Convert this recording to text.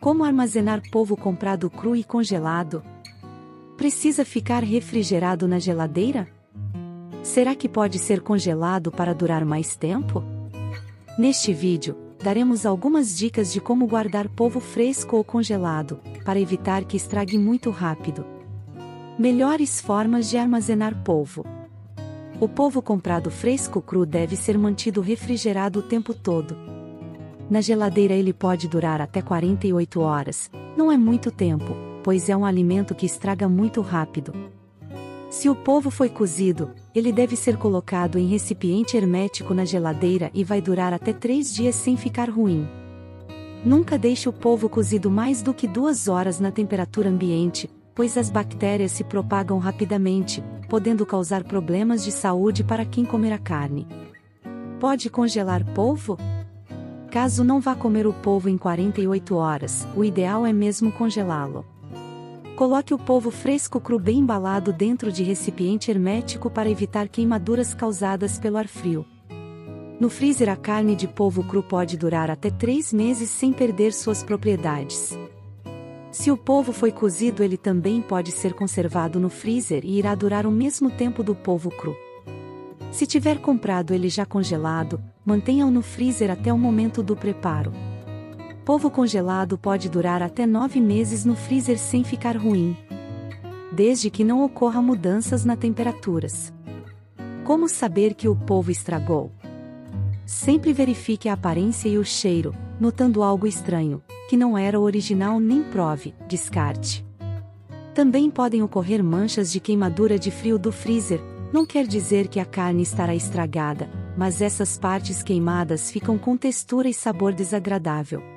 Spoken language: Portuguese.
Como armazenar polvo comprado cru e congelado? Precisa ficar refrigerado na geladeira? Será que pode ser congelado para durar mais tempo? Neste vídeo, daremos algumas dicas de como guardar polvo fresco ou congelado, para evitar que estrague muito rápido. Melhores formas de armazenar polvo. O polvo comprado fresco cru deve ser mantido refrigerado o tempo todo. Na geladeira ele pode durar até 48 horas, não é muito tempo, pois é um alimento que estraga muito rápido. Se o polvo foi cozido, ele deve ser colocado em recipiente hermético na geladeira e vai durar até 3 dias sem ficar ruim. Nunca deixe o polvo cozido mais do que 2 horas na temperatura ambiente, pois as bactérias se propagam rapidamente, podendo causar problemas de saúde para quem comer a carne. Pode congelar polvo? Caso não vá comer o polvo em 48 horas, o ideal é mesmo congelá-lo. Coloque o polvo fresco cru bem embalado dentro de recipiente hermético para evitar queimaduras causadas pelo ar frio. No freezer a carne de polvo cru pode durar até 3 meses sem perder suas propriedades. Se o polvo foi cozido ele também pode ser conservado no freezer e irá durar o mesmo tempo do polvo cru. Se tiver comprado ele já congelado, mantenha-o no freezer até o momento do preparo. Polvo congelado pode durar até 9 meses no freezer sem ficar ruim, desde que não ocorra mudanças nas temperaturas. Como saber que o polvo estragou? Sempre verifique a aparência e o cheiro, notando algo estranho, que não era o original nem prove, descarte. Também podem ocorrer manchas de queimadura de frio do freezer, não quer dizer que a carne estará estragada, mas essas partes queimadas ficam com textura e sabor desagradável.